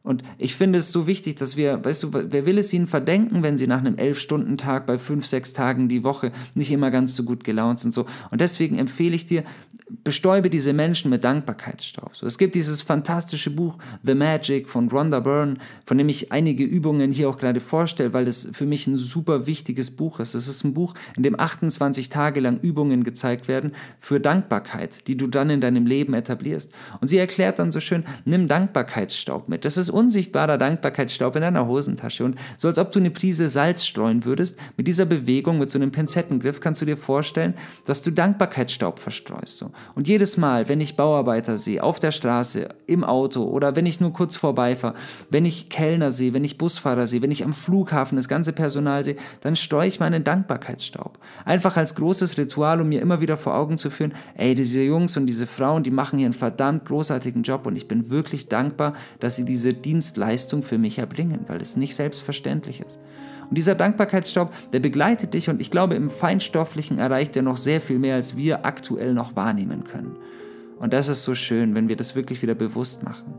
Und ich finde es so wichtig, dass wir, weißt du, wer will es ihnen verdenken, wenn sie nach einem 11-Stunden-Tag bei 5, 6 Tagen die Woche nicht immer ganz so gut gelaunt sind. So. Und deswegen empfehle ich dir, bestäube diese Menschen mit Dankbarkeitsstaub. So, es gibt dieses fantastische Buch The Magic von Rhonda Byrne, von dem ich einige Übungen hier auch gerade vorstelle, weil das für mich ein super wichtiges Buch ist. Es ist ein Buch, in dem 28 Tage lang Übungen gezeigt werden für Dankbarkeit, die du dann in deinem Leben etablierst. Und sie erklärt dann so schön, nimm Dankbarkeitsstaub mit. Das ist unsichtbarer Dankbarkeitsstaub in deiner Hosentasche. Und so als ob du eine Prise Salz streuen würdest, mit dieser Bewegung, mit so einem Pinzettengriff, kannst du dir vorstellen, dass du Dankbarkeitsstaub verstreust. So. Und jedes Mal, wenn ich Bauarbeiter sehe, auf der Straße, im Auto oder wenn ich nur kurz vorbeifahre, wenn ich Kellner sehe, wenn ich Busfahrer sehe, wenn ich am Flughafen das ganze Personal sehe, dann streue ich meinen Dankbarkeitsstaub. Einfach als großes Ritual, um mir immer wieder vor Augen zu führen, ey, diese Jungs und diese Frauen, die machen hier einen verdammt großartigen Job und ich bin wirklich dankbar, dass sie diese Dienstleistung für mich erbringen, weil es nicht selbstverständlich ist. Und dieser Dankbarkeitsstaub, der begleitet dich und ich glaube, im Feinstofflichen erreicht er noch sehr viel mehr, als wir aktuell noch wahrnehmen können. Und das ist so schön, wenn wir das wirklich wieder bewusst machen.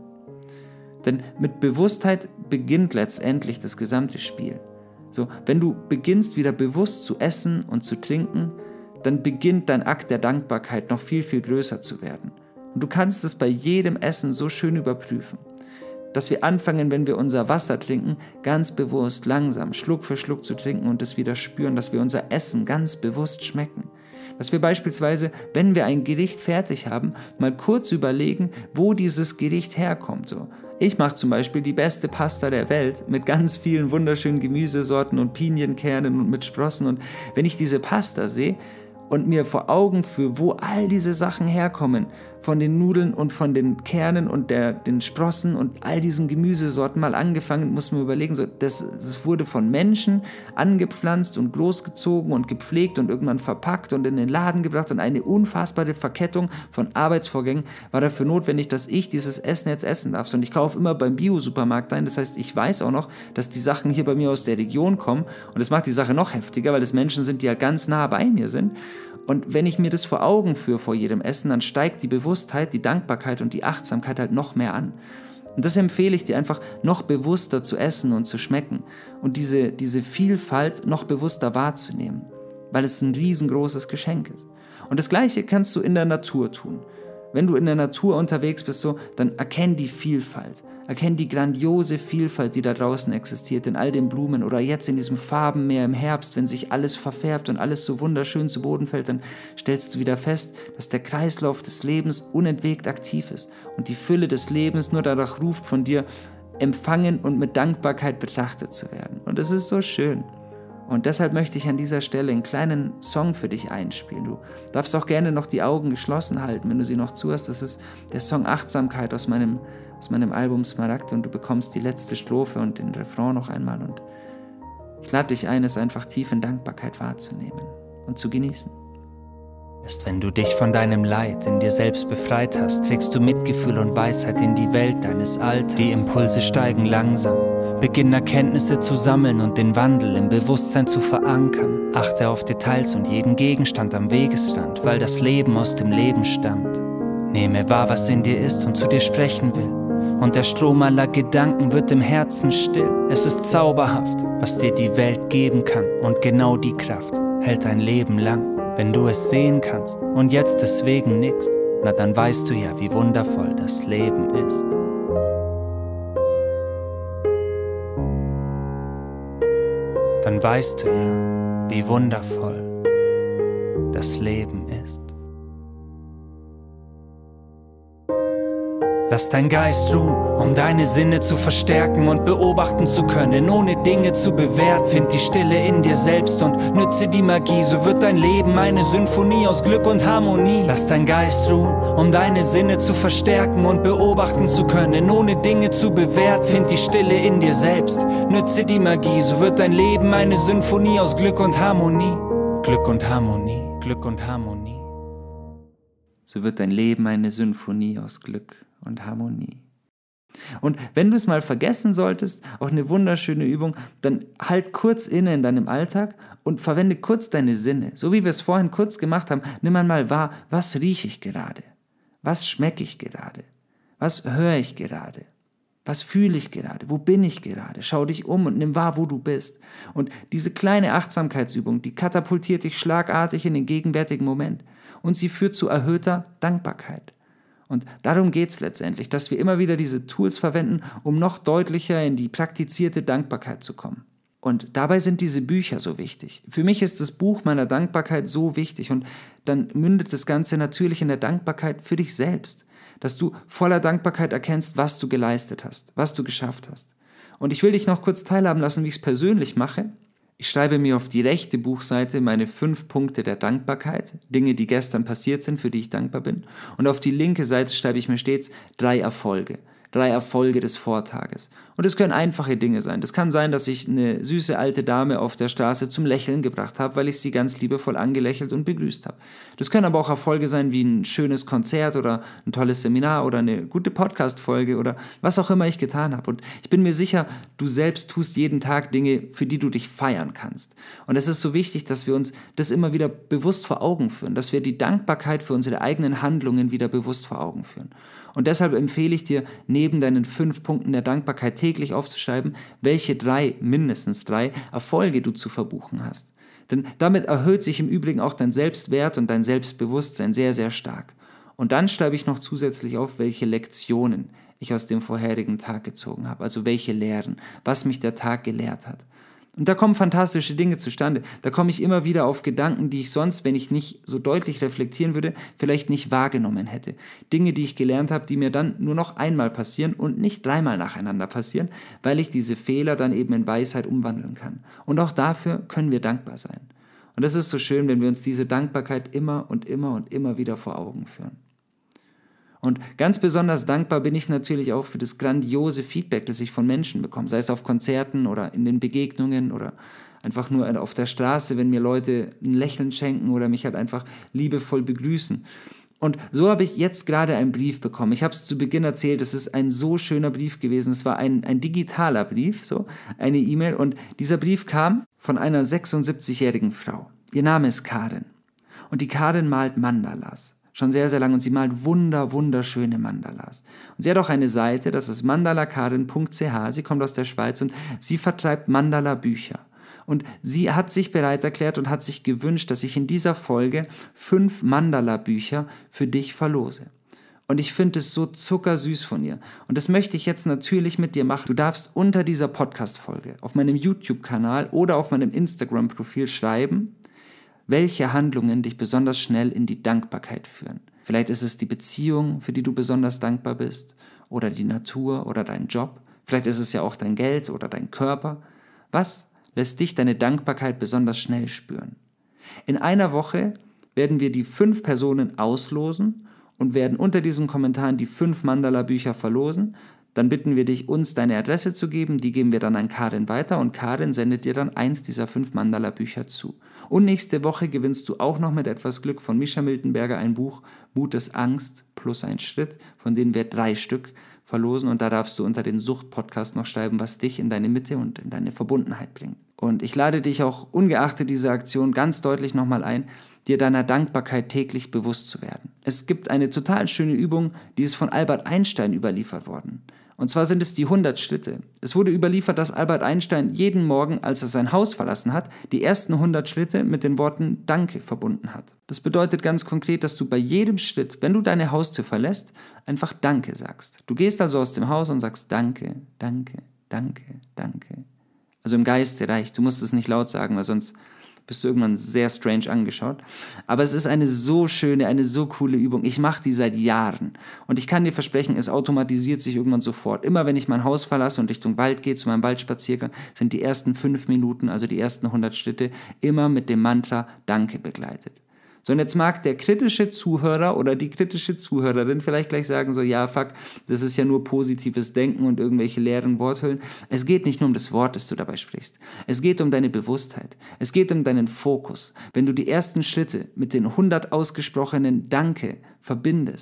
Denn mit Bewusstheit beginnt letztendlich das gesamte Spiel. So, wenn du beginnst, wieder bewusst zu essen und zu trinken, dann beginnt dein Akt der Dankbarkeit noch viel, viel größer zu werden. Und du kannst es bei jedem Essen so schön überprüfen, dass wir anfangen, wenn wir unser Wasser trinken, ganz bewusst, langsam, Schluck für Schluck zu trinken und es wieder spüren, dass wir unser Essen ganz bewusst schmecken. Dass wir beispielsweise, wenn wir ein Gericht fertig haben, mal kurz überlegen, wo dieses Gericht herkommt. So. Ich mache zum Beispiel die beste Pasta der Welt mit ganz vielen wunderschönen Gemüsesorten und Pinienkernen und mit Sprossen. Und wenn ich diese Pasta sehe und mir vor Augen führe, wo all diese Sachen herkommen, von den Nudeln und von den Kernen und den Sprossen und all diesen Gemüsesorten mal angefangen, muss man überlegen, so, das wurde von Menschen angepflanzt und großgezogen und gepflegt und irgendwann verpackt und in den Laden gebracht und eine unfassbare Verkettung von Arbeitsvorgängen war dafür notwendig, dass ich dieses Essen jetzt essen darf. Und ich kaufe immer beim Bio-Supermarkt ein, das heißt, ich weiß auch noch, dass die Sachen hier bei mir aus der Region kommen und das macht die Sache noch heftiger, weil es Menschen sind, die halt ganz nah bei mir sind. Und wenn ich mir das vor Augen führe vor jedem Essen, dann steigt die Bewusstheit, die Dankbarkeit und die Achtsamkeit halt noch mehr an. Und das empfehle ich dir einfach, noch bewusster zu essen und zu schmecken und diese Vielfalt noch bewusster wahrzunehmen, weil es ein riesengroßes Geschenk ist. Und das Gleiche kannst du in der Natur tun. Wenn du in der Natur unterwegs bist, so, dann erkenn die Vielfalt. Erkenn die grandiose Vielfalt, die da draußen existiert, in all den Blumen oder jetzt in diesem Farbenmeer im Herbst, wenn sich alles verfärbt und alles so wunderschön zu Boden fällt, dann stellst du wieder fest, dass der Kreislauf des Lebens unentwegt aktiv ist und die Fülle des Lebens nur danach ruft, von dir empfangen und mit Dankbarkeit betrachtet zu werden. Und das ist so schön. Und deshalb möchte ich an dieser Stelle einen kleinen Song für dich einspielen. Du darfst auch gerne noch die Augen geschlossen halten, wenn du sie noch zuhast. Das ist der Song Achtsamkeit aus meinem Album Smaragd und du bekommst die letzte Strophe und den Refrain noch einmal. Und ich lade dich ein, es einfach tief in Dankbarkeit wahrzunehmen und zu genießen. Erst wenn du dich von deinem Leid in dir selbst befreit hast, trägst du Mitgefühl und Weisheit in die Welt deines Alltags. Die Impulse steigen langsam, beginn Erkenntnisse zu sammeln und den Wandel im Bewusstsein zu verankern. Achte auf Details und jeden Gegenstand am Wegesrand, weil das Leben aus dem Leben stammt. Nehme wahr, was in dir ist und zu dir sprechen will. Und der Strom aller Gedanken wird im Herzen still. Es ist zauberhaft, was dir die Welt geben kann. Und genau die Kraft hält ein Leben lang. Wenn du es sehen kannst und jetzt deswegen nickst, na dann weißt du ja, wie wundervoll das Leben ist. Dann weißt du ja, wie wundervoll das Leben ist. Lass dein Geist ruhen, um deine Sinne zu verstärken und beobachten zu können, ohne Dinge zu bewerten. Find die Stille in dir selbst und nütze die Magie, so wird dein Leben eine Symphonie aus Glück und Harmonie. Lass dein Geist ruhen, um deine Sinne zu verstärken und beobachten zu können, ohne Dinge zu bewerten. Find die Stille in dir selbst, nütze die Magie, so wird dein Leben eine Symphonie aus Glück und Harmonie. Glück und Harmonie, Glück und Harmonie. So wird dein Leben eine Symphonie aus Glück und Harmonie. Und wenn du es mal vergessen solltest, auch eine wunderschöne Übung, dann halt kurz inne in deinem Alltag und verwende kurz deine Sinne. So wie wir es vorhin kurz gemacht haben, nimm einmal wahr, was rieche ich gerade? Was schmecke ich gerade? Was höre ich gerade? Was fühle ich gerade? Wo bin ich gerade? Schau dich um und nimm wahr, wo du bist. Und diese kleine Achtsamkeitsübung, die katapultiert dich schlagartig in den gegenwärtigen Moment. Und sie führt zu erhöhter Dankbarkeit. Und darum geht es letztendlich, dass wir immer wieder diese Tools verwenden, um noch deutlicher in die praktizierte Dankbarkeit zu kommen. Und dabei sind diese Bücher so wichtig. Für mich ist das Buch meiner Dankbarkeit so wichtig und dann mündet das Ganze natürlich in der Dankbarkeit für dich selbst, dass du voller Dankbarkeit erkennst, was du geleistet hast, was du geschafft hast. Und ich will dich noch kurz teilhaben lassen, wie ich es persönlich mache. Ich schreibe mir auf die rechte Buchseite meine 5 Punkte der Dankbarkeit, Dinge, die gestern passiert sind, für die ich dankbar bin. Und auf die linke Seite schreibe ich mir stets 3 Erfolge. 3 Erfolge des Vortages. Und es können einfache Dinge sein. Das kann sein, dass ich eine süße alte Dame auf der Straße zum Lächeln gebracht habe, weil ich sie ganz liebevoll angelächelt und begrüßt habe. Das können aber auch Erfolge sein wie ein schönes Konzert oder ein tolles Seminar oder eine gute Podcast-Folge oder was auch immer ich getan habe. Und ich bin mir sicher, du selbst tust jeden Tag Dinge, für die du dich feiern kannst. Und es ist so wichtig, dass wir uns das immer wieder bewusst vor Augen führen, dass wir die Dankbarkeit für unsere eigenen Handlungen wieder bewusst vor Augen führen. Und deshalb empfehle ich dir, neben deinen 5 Punkten der Dankbarkeit täglich aufzuschreiben, welche 3, mindestens 3 Erfolge du zu verbuchen hast. Denn damit erhöht sich im Übrigen auch dein Selbstwert und dein Selbstbewusstsein sehr, sehr stark. Und dann schreibe ich noch zusätzlich auf, welche Lektionen ich aus dem vorherigen Tag gezogen habe, also welche Lehren, was mich der Tag gelehrt hat. Und da kommen fantastische Dinge zustande. Da komme ich immer wieder auf Gedanken, die ich sonst, wenn ich nicht so deutlich reflektieren würde, vielleicht nicht wahrgenommen hätte. Dinge, die ich gelernt habe, die mir dann nur noch einmal passieren und nicht 3-mal nacheinander passieren, weil ich diese Fehler dann eben in Weisheit umwandeln kann. Und auch dafür können wir dankbar sein. Und das ist so schön, wenn wir uns diese Dankbarkeit immer und immer und immer wieder vor Augen führen. Und ganz besonders dankbar bin ich natürlich auch für das grandiose Feedback, das ich von Menschen bekomme, sei es auf Konzerten oder in den Begegnungen oder einfach nur auf der Straße, wenn mir Leute ein Lächeln schenken oder mich halt einfach liebevoll begrüßen. Und so habe ich jetzt gerade einen Brief bekommen. Ich habe es zu Beginn erzählt, es ist ein so schöner Brief gewesen. Es war ein digitaler Brief, so eine E-Mail. Und dieser Brief kam von einer 76-jährigen Frau. Ihr Name ist Karin. Und die Karin malt Mandalas. Schon sehr, sehr lang. Und sie malt wunderschöne Mandalas. Und sie hat auch eine Seite, das ist mandalakarin.ch. Sie kommt aus der Schweiz und sie vertreibt Mandala-Bücher. Und sie hat sich bereit erklärt und hat sich gewünscht, dass ich in dieser Folge 5 Mandala-Bücher für dich verlose. Und ich finde es so zuckersüß von ihr. Und das möchte ich jetzt natürlich mit dir machen. Du darfst unter dieser Podcast-Folge auf meinem YouTube-Kanal oder auf meinem Instagram-Profil schreiben, welche Handlungen dich besonders schnell in die Dankbarkeit führen. Vielleicht ist es die Beziehung, für die du besonders dankbar bist, oder die Natur oder dein Job. Vielleicht ist es ja auch dein Geld oder dein Körper. Was lässt dich deine Dankbarkeit besonders schnell spüren? In einer Woche werden wir die 5 Personen auslosen und werden unter diesen Kommentaren die 5 Mandala-Bücher verlosen. Dann bitten wir dich, uns deine Adresse zu geben, die geben wir dann an Karin weiter und Karin sendet dir dann 1 dieser 5 Mandala-Bücher zu. Und nächste Woche gewinnst du auch noch mit etwas Glück von Mischa Miltenberger ein Buch, Mut ist Angst plus ein Schritt, von denen wir 3 Stück verlosen und da darfst du unter den Sucht-Podcast noch schreiben, was dich in deine Mitte und in deine Verbundenheit bringt. Und ich lade dich auch ungeachtet dieser Aktion ganz deutlich nochmal ein, dir deiner Dankbarkeit täglich bewusst zu werden. Es gibt eine total schöne Übung, die ist von Albert Einstein überliefert worden. Und zwar sind es die 100 Schritte. Es wurde überliefert, dass Albert Einstein jeden Morgen, als er sein Haus verlassen hat, die ersten 100 Schritte mit den Worten Danke verbunden hat. Das bedeutet ganz konkret, dass du bei jedem Schritt, wenn du deine Haustür verlässt, einfach Danke sagst. Du gehst also aus dem Haus und sagst Danke, Danke, Danke, Danke. Also im Geiste reicht. Du musst es nicht laut sagen, weil sonst bist du irgendwann sehr strange angeschaut. Aber es ist eine so schöne, eine so coole Übung. Ich mache die seit Jahren. Und ich kann dir versprechen, es automatisiert sich irgendwann sofort. Immer wenn ich mein Haus verlasse und Richtung Wald gehe, zu meinem Waldspaziergang, sind die ersten 5 Minuten, also die ersten 100 Schritte, immer mit dem Mantra Danke begleitet. So, und jetzt mag der kritische Zuhörer oder die kritische Zuhörerin vielleicht gleich sagen so, ja, fuck, das ist ja nur positives Denken und irgendwelche leeren Worthüllen. Es geht nicht nur um das Wort, das du dabei sprichst. Es geht um deine Bewusstheit. Es geht um deinen Fokus. Wenn du die ersten Schritte mit den 100 ausgesprochenen Danke verbindest,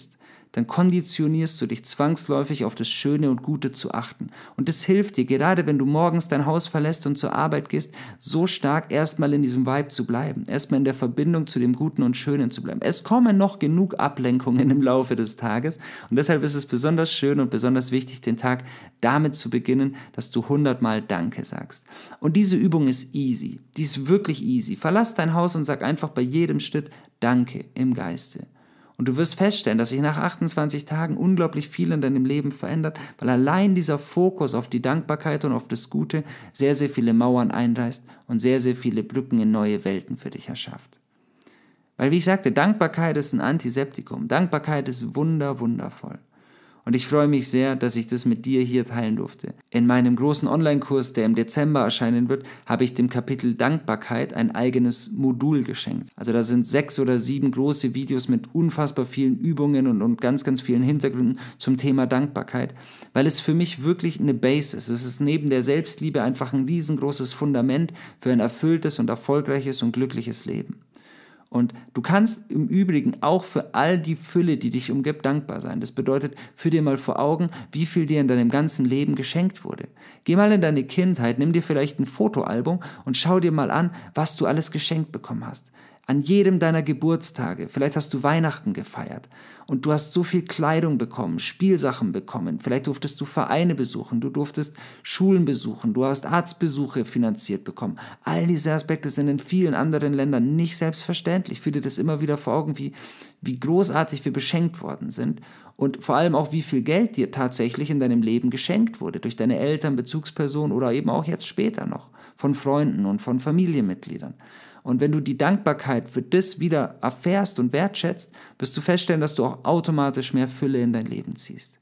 dann konditionierst du dich zwangsläufig auf das Schöne und Gute zu achten. Und das hilft dir, gerade wenn du morgens dein Haus verlässt und zur Arbeit gehst, so stark erstmal in diesem Vibe zu bleiben, erstmal in der Verbindung zu dem Guten und Schönen zu bleiben. Es kommen noch genug Ablenkungen im Laufe des Tages und deshalb ist es besonders schön und besonders wichtig, den Tag damit zu beginnen, dass du 100-mal Danke sagst. Und diese Übung ist easy, die ist wirklich easy. Verlass dein Haus und sag einfach bei jedem Schritt Danke im Geiste. Und du wirst feststellen, dass sich nach 28 Tagen unglaublich viel in deinem Leben verändert, weil allein dieser Fokus auf die Dankbarkeit und auf das Gute sehr, sehr viele Mauern einreißt und sehr, sehr viele Brücken in neue Welten für dich erschafft. Weil, wie ich sagte, Dankbarkeit ist ein Antiseptikum. Dankbarkeit ist wundervoll. Und ich freue mich sehr, dass ich das mit dir hier teilen durfte. In meinem großen Online-Kurs, der im Dezember erscheinen wird, habe ich dem Kapitel Dankbarkeit ein eigenes Modul geschenkt. Also da sind 6 oder 7 große Videos mit unfassbar vielen Übungen und ganz vielen Hintergründen zum Thema Dankbarkeit, weil es für mich wirklich eine Base ist. Es ist neben der Selbstliebe einfach ein riesengroßes Fundament für ein erfülltes und erfolgreiches und glückliches Leben. Und du kannst im Übrigen auch für all die Fülle, die dich umgibt, dankbar sein. Das bedeutet, führ dir mal vor Augen, wie viel dir in deinem ganzen Leben geschenkt wurde. Geh mal in deine Kindheit, nimm dir vielleicht ein Fotoalbum und schau dir mal an, was du alles geschenkt bekommen hast. An jedem deiner Geburtstage, vielleicht hast du Weihnachten gefeiert und du hast so viel Kleidung bekommen, Spielsachen bekommen, vielleicht durftest du Vereine besuchen, du durftest Schulen besuchen, du hast Arztbesuche finanziert bekommen. All diese Aspekte sind in vielen anderen Ländern nicht selbstverständlich. Führ dir das immer wieder vor Augen, wie großartig wir beschenkt worden sind und vor allem auch, wie viel Geld dir tatsächlich in deinem Leben geschenkt wurde, durch deine Eltern, Bezugspersonen oder eben auch jetzt später noch, von Freunden und von Familienmitgliedern. Und wenn du die Dankbarkeit für das wieder erfährst und wertschätzt, wirst du feststellen, dass du auch automatisch mehr Fülle in dein Leben ziehst.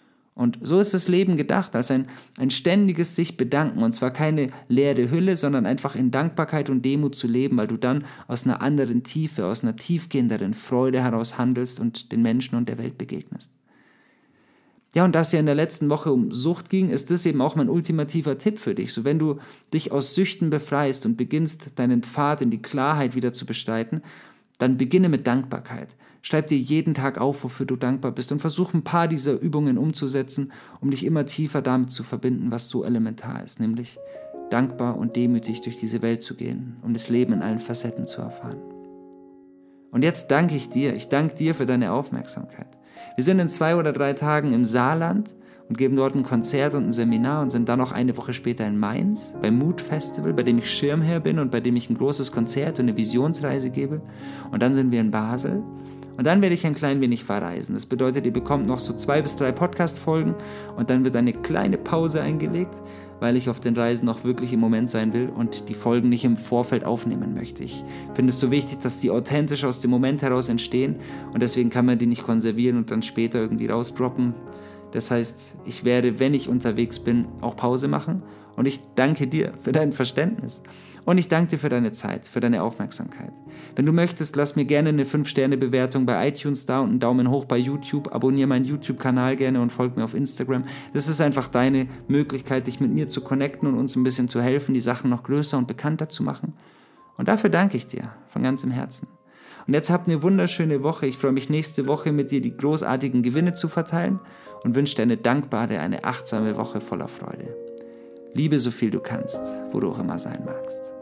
Und so ist das Leben gedacht, als ein ständiges sich bedanken. Und zwar keine leere Hülle, sondern einfach in Dankbarkeit und Demut zu leben, weil du dann aus einer anderen Tiefe, aus einer tiefgehenderen Freude heraus handelst und den Menschen und der Welt begegnest. Ja, und da es ja in der letzten Woche um Sucht ging, ist das eben auch mein ultimativer Tipp für dich. So, wenn du dich aus Süchten befreist und beginnst, deinen Pfad in die Klarheit wieder zu bestreiten, dann beginne mit Dankbarkeit. Schreib dir jeden Tag auf, wofür du dankbar bist und versuch ein paar dieser Übungen umzusetzen, um dich immer tiefer damit zu verbinden, was so elementar ist, nämlich dankbar und demütig durch diese Welt zu gehen, um das Leben in allen Facetten zu erfahren. Und jetzt danke ich danke dir für deine Aufmerksamkeit. Wir sind in 2 oder 3 Tagen im Saarland und geben dort ein Konzert und ein Seminar und sind dann noch eine Woche später in Mainz beim Mut Festival, bei dem ich Schirmherr bin und bei dem ich ein großes Konzert und eine Visionsreise gebe. Und dann sind wir in Basel und dann werde ich ein klein wenig verreisen. Das bedeutet, ihr bekommt noch so 2 bis 3 Podcast-Folgen und dann wird eine kleine Pause eingelegt, weil ich auf den Reisen noch wirklich im Moment sein will und die Folgen nicht im Vorfeld aufnehmen möchte. Ich finde es so wichtig, dass die authentisch aus dem Moment heraus entstehen und deswegen kann man die nicht konservieren und dann später irgendwie rausdroppen. Das heißt, ich werde, wenn ich unterwegs bin, auch Pause machen und ich danke dir für dein Verständnis und ich danke dir für deine Zeit, für deine Aufmerksamkeit. Wenn du möchtest, lass mir gerne eine 5-Sterne-Bewertung bei iTunes da und einen Daumen hoch bei YouTube, abonniere meinen YouTube-Kanal gerne und folg mir auf Instagram. Das ist einfach deine Möglichkeit, dich mit mir zu connecten und uns ein bisschen zu helfen, die Sachen noch größer und bekannter zu machen. Und dafür danke ich dir von ganzem Herzen. Und jetzt habt eine wunderschöne Woche. Ich freue mich, nächste Woche mit dir die großartigen Gewinne zu verteilen und wünsche dir eine dankbare, eine achtsame Woche voller Freude. Liebe so viel du kannst, wo du auch immer sein magst.